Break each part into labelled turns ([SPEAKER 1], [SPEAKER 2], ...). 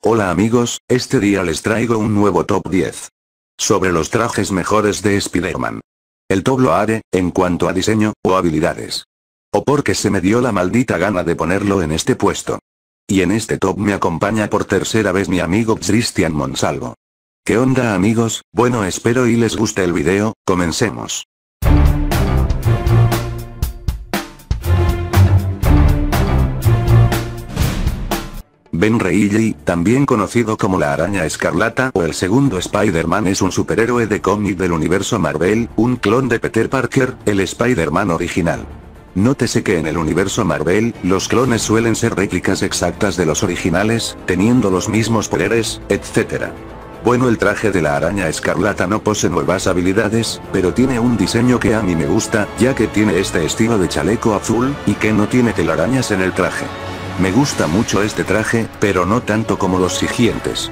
[SPEAKER 1] Hola amigos, este día les traigo un nuevo top 10 sobre los trajes mejores de Spider-Man. El top lo haré, en cuanto a diseño, o habilidades. O porque se me dio la maldita gana de ponerlo en este puesto. Y en este top me acompaña por tercera vez mi amigo Cristian Monsalvo. ¿Qué onda amigos? Bueno, espero y les guste el video, comencemos. Ben Reilly, también conocido como la Araña Escarlata o el segundo Spider-Man, es un superhéroe de cómic del universo Marvel, un clon de Peter Parker, el Spider-Man original. Nótese que en el universo Marvel, los clones suelen ser réplicas exactas de los originales, teniendo los mismos poderes, etc. Bueno, el traje de la Araña Escarlata no posee nuevas habilidades, pero tiene un diseño que a mí me gusta, ya que tiene este estilo de chaleco azul, y que no tiene telarañas en el traje. Me gusta mucho este traje, pero no tanto como los siguientes.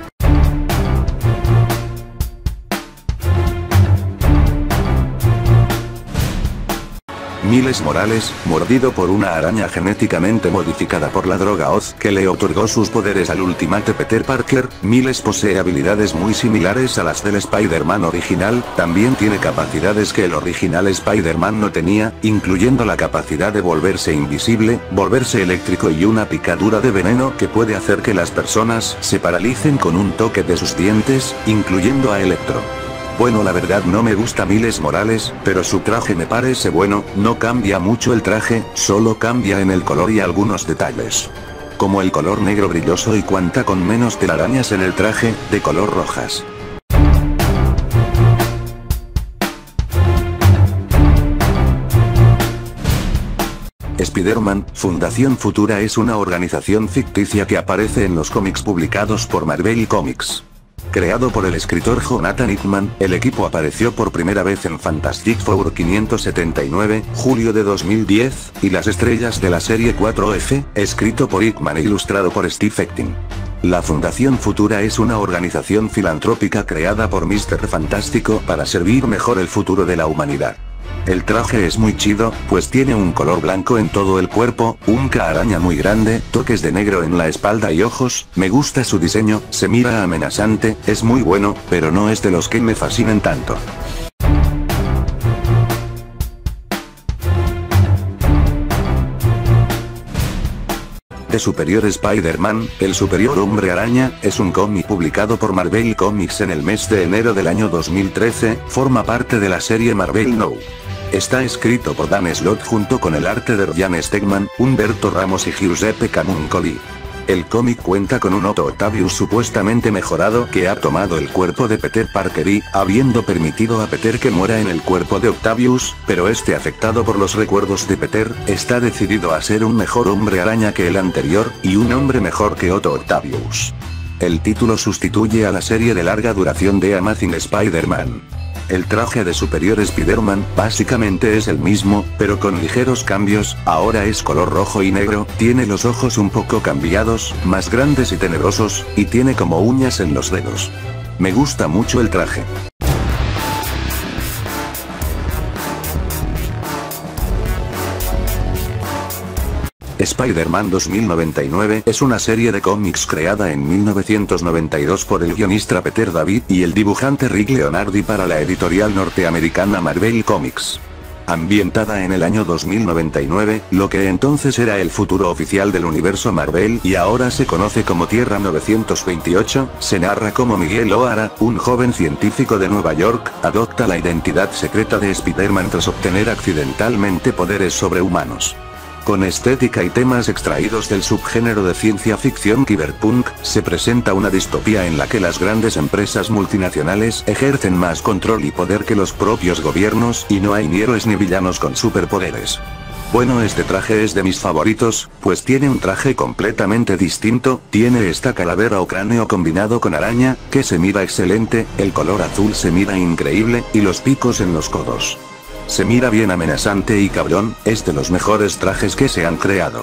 [SPEAKER 1] Miles Morales, mordido por una araña genéticamente modificada por la droga Oz que le otorgó sus poderes al Ultimate Peter Parker. Miles posee habilidades muy similares a las del Spider-Man original, también tiene capacidades que el original Spider-Man no tenía, incluyendo la capacidad de volverse invisible, volverse eléctrico y una picadura de veneno que puede hacer que las personas se paralicen con un toque de sus dientes, incluyendo a Electro. Bueno, la verdad no me gusta Miles Morales, pero su traje me parece bueno, no cambia mucho el traje, solo cambia en el color y algunos detalles. Como el color negro brilloso y cuenta con menos telarañas en el traje, de color rojas. Spider-Man, Fundación Futura es una organización ficticia que aparece en los cómics publicados por Marvel Comics. Creado por el escritor Jonathan Hickman, el equipo apareció por primera vez en Fantastic Four 579, julio de 2010, y las estrellas de la serie 4F, escrito por Hickman e ilustrado por Steve Epting. La Fundación Futura es una organización filantrópica creada por Mr. Fantástico para servir mejor el futuro de la humanidad. El traje es muy chido, pues tiene un color blanco en todo el cuerpo, un araña muy grande, toques de negro en la espalda y ojos. Me gusta su diseño, se mira amenazante, es muy bueno, pero no es de los que me fascinen tanto. The Superior Spider-Man, el Superior Hombre Araña, es un cómic publicado por Marvel Comics en el mes de enero del año 2013, forma parte de la serie Marvel Now. Está escrito por Dan Slott junto con el arte de Ryan Stegman, Humberto Ramos y Giuseppe Camuncoli. El cómic cuenta con un Otto Octavius supuestamente mejorado que ha tomado el cuerpo de Peter Parker y, habiendo permitido a Peter que muera en el cuerpo de Octavius, pero este afectado por los recuerdos de Peter, está decidido a ser un mejor hombre araña que el anterior, y un hombre mejor que Otto Octavius. El título sustituye a la serie de larga duración de Amazing Spider-Man. El traje de Superior Spider-Man básicamente es el mismo, pero con ligeros cambios. Ahora es color rojo y negro, tiene los ojos un poco cambiados, más grandes y tenebrosos, y tiene como uñas en los dedos. Me gusta mucho el traje. Spider-Man 2099 es una serie de cómics creada en 1992 por el guionista Peter David y el dibujante Rick Leonardi para la editorial norteamericana Marvel Comics. Ambientada en el año 2099, lo que entonces era el futuro oficial del universo Marvel y ahora se conoce como Tierra 928, se narra cómo Miguel O'Hara, un joven científico de Nueva York, adopta la identidad secreta de Spider-Man tras obtener accidentalmente poderes sobrehumanos. Con estética y temas extraídos del subgénero de ciencia ficción cyberpunk, se presenta una distopía en la que las grandes empresas multinacionales ejercen más control y poder que los propios gobiernos y no hay ni héroes ni villanos con superpoderes. Bueno, este traje es de mis favoritos, pues tiene un traje completamente distinto, tiene esta calavera o cráneo combinado con araña, que se mira excelente, el color azul se mira increíble, y los picos en los codos. Se mira bien amenazante y cabrón, es de los mejores trajes que se han creado.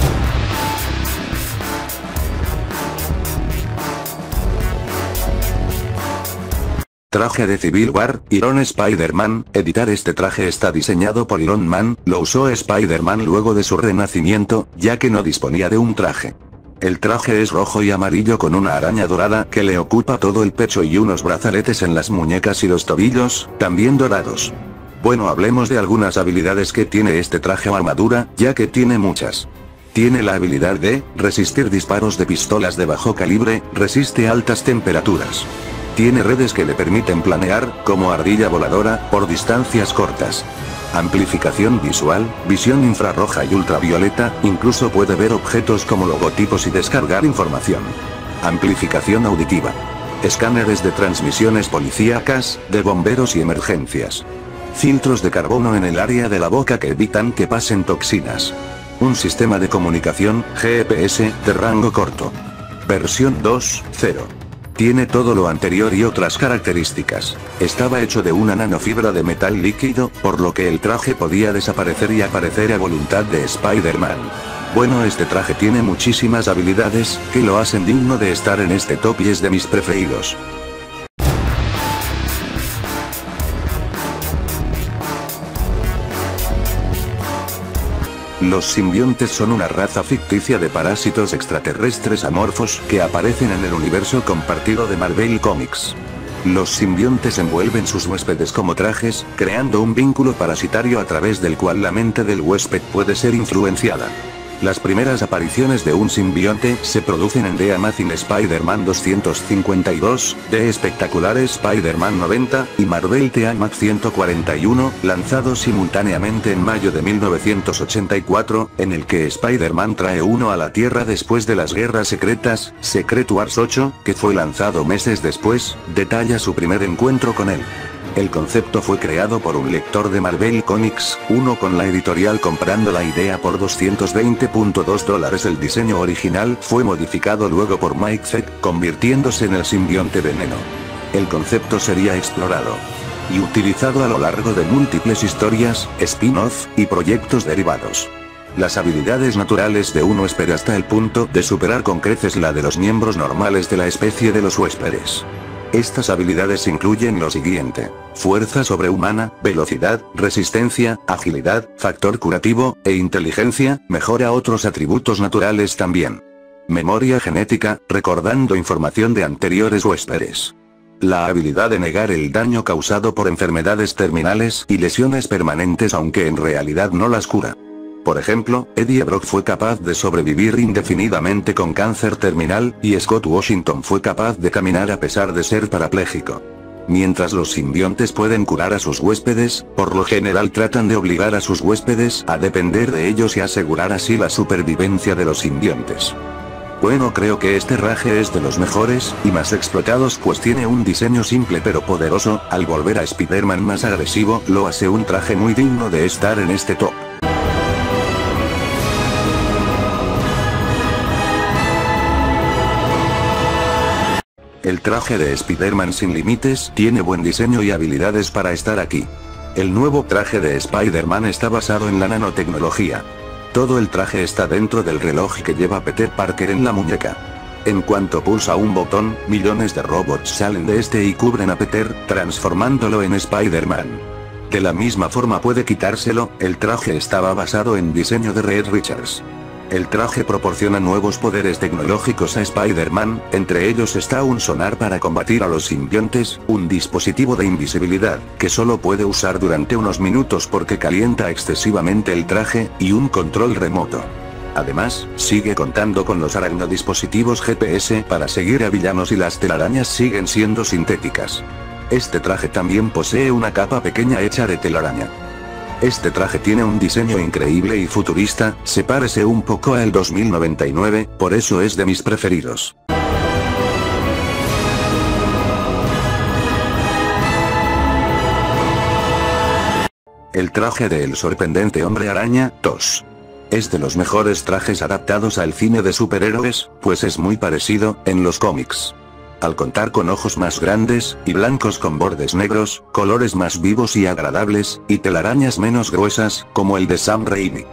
[SPEAKER 1] Traje de Civil War, Iron Spider-Man. Editar este traje está diseñado por Iron Man, lo usó Spider-Man luego de su renacimiento, ya que no disponía de un traje. El traje es rojo y amarillo con una araña dorada que le ocupa todo el pecho y unos brazaletes en las muñecas y los tobillos, también dorados. Bueno, hablemos de algunas habilidades que tiene este traje o armadura, ya que tiene muchas. Tiene la habilidad de resistir disparos de pistolas de bajo calibre, resiste altas temperaturas. Tiene redes que le permiten planear, como ardilla voladora, por distancias cortas. Amplificación visual, visión infrarroja y ultravioleta, incluso puede ver objetos como logotipos y descargar información. Amplificación auditiva. Escáneres de transmisiones policíacas, de bomberos y emergencias. Filtros de carbono en el área de la boca que evitan que pasen toxinas. Un sistema de comunicación, GPS, de rango corto. Versión 2.0. Tiene todo lo anterior y otras características. Estaba hecho de una nanofibra de metal líquido, por lo que el traje podía desaparecer y aparecer a voluntad de Spider-Man. Bueno, este traje tiene muchísimas habilidades, que lo hacen digno de estar en este top y es de mis preferidos. Los simbiontes son una raza ficticia de parásitos extraterrestres amorfos que aparecen en el universo compartido de Marvel Comics. Los simbiontes envuelven sus huéspedes como trajes, creando un vínculo parasitario a través del cual la mente del huésped puede ser influenciada. Las primeras apariciones de un simbionte se producen en The Amazing Spider-Man 252, The Spectacular Spider-Man 90, y Marvel The Amac 141, lanzados simultáneamente en mayo de 1984, en el que Spider-Man trae uno a la Tierra después de las guerras secretas. Secret Wars 8, que fue lanzado meses después, detalla su primer encuentro con él. El concepto fue creado por un lector de Marvel Comics, uno con la editorial comprando la idea por $220.2. El diseño original fue modificado luego por Mike Zeck, convirtiéndose en el simbionte veneno. El concepto sería explorado y utilizado a lo largo de múltiples historias, spin-off, y proyectos derivados. Las habilidades naturales de un huésped hasta el punto de superar con creces la de los miembros normales de la especie de los huéspedes. Estas habilidades incluyen lo siguiente: fuerza sobrehumana, velocidad, resistencia, agilidad, factor curativo, e inteligencia. Mejora otros atributos naturales también. Memoria genética, recordando información de anteriores huéspedes. La habilidad de negar el daño causado por enfermedades terminales y lesiones permanentes aunque en realidad no las cura. Por ejemplo, Eddie Brock fue capaz de sobrevivir indefinidamente con cáncer terminal, y Scott Washington fue capaz de caminar a pesar de ser parapléjico. Mientras los simbiontes pueden curar a sus huéspedes, por lo general tratan de obligar a sus huéspedes a depender de ellos y asegurar así la supervivencia de los simbiontes. Bueno, creo que este traje es de los mejores y más explotados, pues tiene un diseño simple pero poderoso. Al volver a Spider-Man más agresivo, lo hace un traje muy digno de estar en este top. El traje de Spider-Man sin límites tiene buen diseño y habilidades para estar aquí. El nuevo traje de Spider-Man está basado en la nanotecnología. Todo el traje está dentro del reloj que lleva Peter Parker en la muñeca. En cuanto pulsa un botón, millones de robots salen de este y cubren a Peter, transformándolo en Spider-Man. De la misma forma puede quitárselo. El traje estaba basado en diseño de Reed Richards. El traje proporciona nuevos poderes tecnológicos a Spider-Man, entre ellos está un sonar para combatir a los simbiontes, un dispositivo de invisibilidad, que solo puede usar durante unos minutos porque calienta excesivamente el traje, y un control remoto. Además, sigue contando con los aracnodispositivos GPS para seguir a villanos y las telarañas siguen siendo sintéticas. Este traje también posee una capa pequeña hecha de telaraña. Este traje tiene un diseño increíble y futurista, se parece un poco al 2099, por eso es de mis preferidos. El traje del sorprendente Hombre Araña 2. Es de los mejores trajes adaptados al cine de superhéroes, pues es muy parecido en los cómics. Al contar con ojos más grandes y blancos con bordes negros, colores más vivos y agradables, y telarañas menos gruesas, como el de Sam Raimi.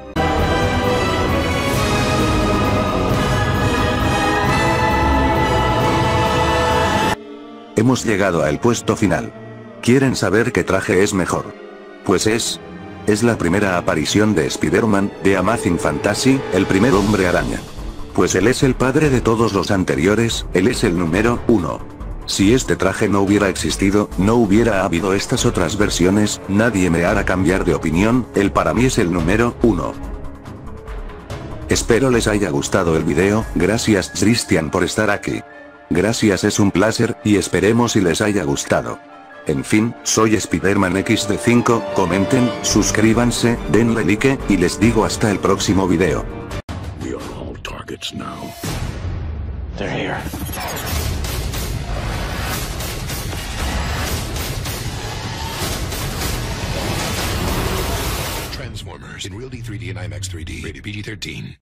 [SPEAKER 1] Hemos llegado al puesto final. ¿Quieren saber qué traje es mejor? Pues es la primera aparición de Spider-Man, de Amazing Fantasy, el primer Hombre Araña. Pues él es el padre de todos los anteriores, él es el número 1. Si este traje no hubiera existido, no hubiera habido estas otras versiones, nadie me hará cambiar de opinión, él para mí es el número 1. Espero les haya gustado el video, gracias Christian por estar aquí. Gracias, es un placer, y esperemos si les haya gustado. En fin, soy Spiderman XD5, comenten, suscríbanse, denle like, y les digo hasta el próximo video.
[SPEAKER 2] We are all targets now.
[SPEAKER 3] They're here.
[SPEAKER 2] Transformers in Real D 3D and IMAX 3D. Rated PG-13.